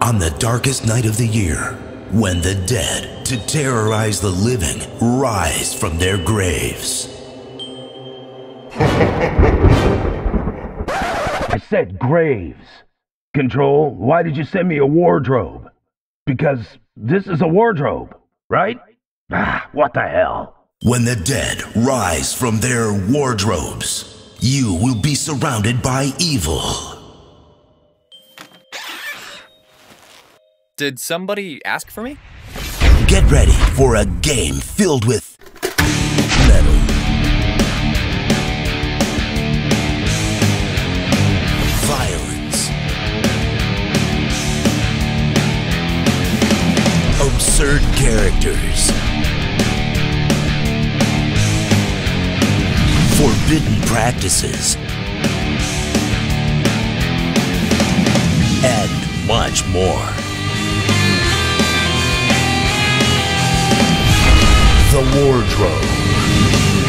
on the darkest night of the year, when the dead, to terrorize the living, rise from their graves. I said graves. Control, why did you send me a wardrobe? Because this is a wardrobe, right? What the hell? When the dead rise from their wardrobes, you will be surrounded by evil. Did somebody ask for me? Get ready for a game filled with metal, violence, absurd characters, forbidden practices, and much more. The Wardrobe.